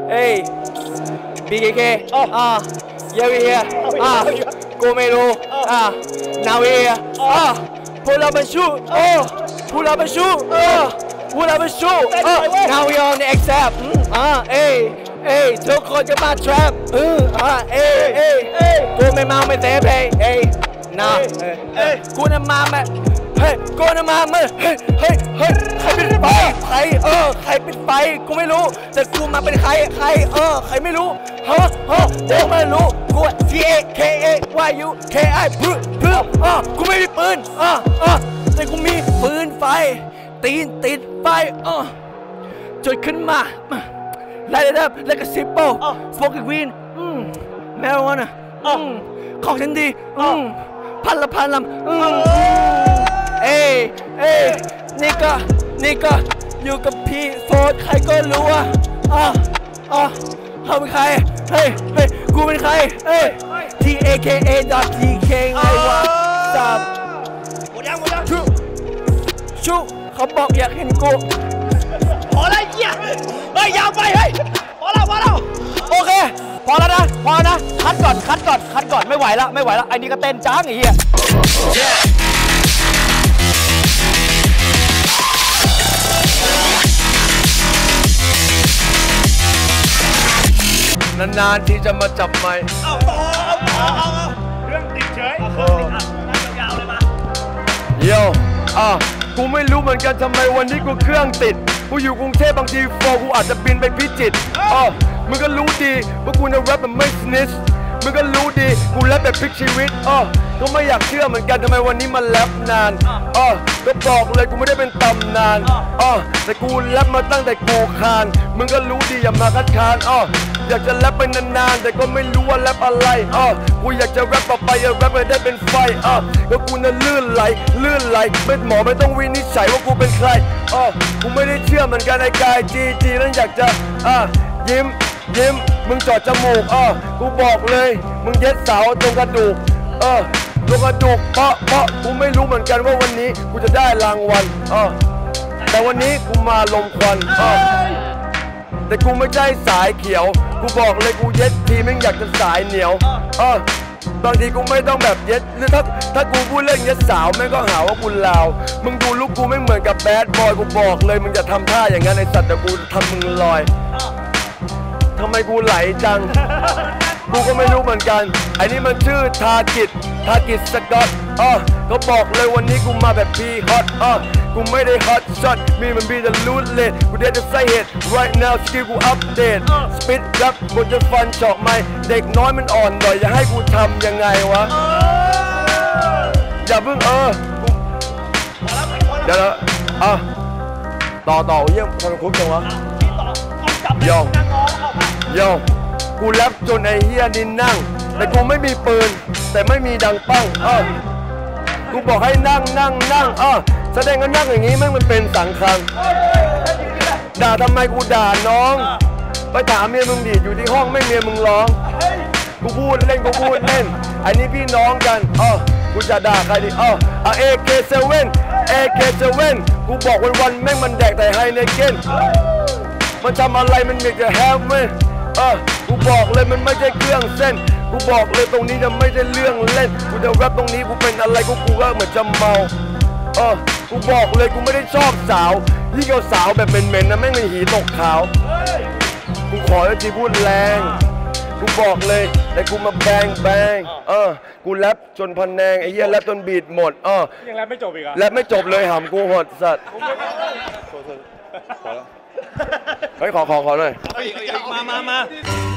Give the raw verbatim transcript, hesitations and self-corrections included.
เฮ้ย บี เค เค อ่าเยวีเฮียอ่ากูไม่รู้อ่านาวีอ่าพวกเราเป็นชู้โอ้พวกเราเป็นชู้เออพวกเราเป็นชู้เออ now we on the accept อ่าเอ้ยเอ้ยทุกคนจะมา trap เอออ่าเอ้ยเอ้ยเอ้ยกูไม่เมาไม่เสพเฮ้ยเอ้ยนะเอ้ยกูน่ะมาแม่เฮ้ยกูน่ะมาเมื่อเฮ้ยเฮ้ยเฮ้ยใครเป็นไฟใครเออใครเป็นไฟกูไม่รู้แต่กูมาเป็นใครใครเออใครไม่รู้ฮะฮะกูไม่รู้กู T A K A Y U K I พึ่งพึ่งอ่ะกูไม่มีปืนอ่ะอ่ะแต่กูมีปืนไฟตีนติดไฟอ่ะจุดขึ้นมาไล่ระดับแล้วก็ซิปโป้สโมกวีนแมววานะของฉันดีพันละพันลำเอ้ยเอ้ยนี่ก็นี่ก็อยู่กับพี่โฟร์ดใครก็รู้อ่ะอ่ะอ่ะเขาเป็นใครเฮ้ยเฮ้ยกูเป็นใครเฮ้ย T A K A dot T K ไงวะสับหมดยังหมดยังชูชูเขาบอกอยากเห็นกูพอแล้วเหี้ยเฮ้ยยาวไปเฮ้ยพอแล้วพอแล้วโอเคพอแล้วนะพอนะคัดก่อนคัดก่อนคัดก่อนไม่ไหวแล้วไม่ไหวแล้วไอ้นี่ก็เต้นจ้างไอ้เหี้ยนานๆที่จะมาจับไมค์เอาต่อเอาต่อเอาเอาเรื่องติดเฉยเครื่องติดอ่ะนั่งยาวๆเลยมาเดี๋ยวอ่ะกูไม่รู้เหมือนกันทำไมวันนี้กูเครื่องติดกูอยู่กรุงเทพบางทีโฟกูอาจจะบินไปพิจิตรอ๋อมึงก็รู้ดีว่ากูนะแรปแบบไม่สนิชมึงก็รู้ดีกูแรปแบบพลิกชีวิตอ๋อก็ไม่อยากเชื่อเหมือนกันทำไมวันนี้มันแรปนานอ๋อก็บอกเลยกูไม่ได้เป็นตำนานอ๋อแต่กูแรปมาตั้งแต่กูคานมึงก็รู้ดีอย่ามาคัดค้านอ๋ออยากจะแรปไปนานๆแต่ก็ไม่รู้ว่าแรปอะไรอ๋อกูอยากจะแรปต่อไปอยากแรปไปได้เป็นไฟอ๋อก็กูน่ะลื่นไหลลื่นไหลไม่หมอไม่ต้องวินิจฉัยว่ากูเป็นใครอ๋อกูไม่ได้เชื่อเหมือนกันไอ้กายจีจีนั้นอยากจะอ่ะยิ้มยิ้มมึงจอดจมูกอ๋อกูบอกเลยมึงเย็ดเสาตรงกระดูกเออตรงกระดูกเพราะเพราะกูไม่รู้เหมือนกันว่าวันนี้กูจะได้รางวัลอ๋อแต่วันนี้กูมาลมควันอ๋อแต่กูไม่ใช่สายเขียวกูบอกเลยกูเย็ดทีแม่งอยากจะสายเหนียวเออบางทีกูไม่ต้องแบบเย็ดหรือถ้าถ้ากูพูดเรื่องเย็ดสาวแม่งก็หาว่ากูลาวมึงดูลูกกูไม่เหมือนกับแบดบอยกูบอกเลยมึงอย่าทำท่าอย่างนั้นไอสัตว์แต่กูทำมึงลอยทำไมกูไหลจังกูก็ไม่รู้เหมือนกันไอ้นี่มันชื่อทากิจทากิจสกอตอ๋อก็บอกเลยวันนี้กูมาแบบพีฮอตอ๋อกูไม่ได้ฮอตช็อตมีมันมีแต่ลูดเลดกูเด็ดจะใส่เหตุ right now สกิลกูอัปเดตสปิดรับกูจะฟันเจาะไม่เด็กน้อยมันอ่อนหน่อยอย่าให้กูทำยังไงวะอย่าเพิ่งเออเดี๋ยวนะอ่ะต่อต่อเยี่ยมทำคุกจังวะโย่โย่กูแรปจนไอ้เฮียดินนั่งแต่กูไม่มีปืนแต่ไม่มีดังปั้งเออกูบอกให้นั่งนั่งนั่งเออแสดงว่านั่งอย่างนี้แม่งมันเป็นสังคังด่าทำไมกูด่าน้องไปถามเมียมึงดิอยู่ที่ห้องไม่เมียมึงร้องกูพูดเล่นกูพูดเล่นอันนี้พี่น้องกันเออกูจะด่าใครดิเออเอา เอ เค เซเว่น เอ เค เซเว่น กูบอกวันวันแม่งมันแดกแต่ไฮเนเก้นมันทำอะไรมันอยากจะแฮปเว้ยเออกูบอกเลยมันไม่ใช่เครื่องเส้นกูบอกเลยตรงนี้จะไม่ใช่เรื่องเล่นกูจะแรปตรงนี้กูเป็นอะไรกูกูก็เหมือนจะเมาเออกูบอกเลยกูไม่ได้ชอบสาวยิ่งเอาสาวแบบเหม็นๆนะไม่เป็นหีตกขาวกูขอให้ทีพูดแรงกูบอกเลยแต่กูมาแบงแบงเออกูแรปจนพันแนงไอ้เหี้ยแรปจนบีดหมดเออยังแรปไม่จบอีกอ่ะแรปไม่จบเลยหำกูหดสัตว์เฮ้ยขอขอขอหน่อยมามามา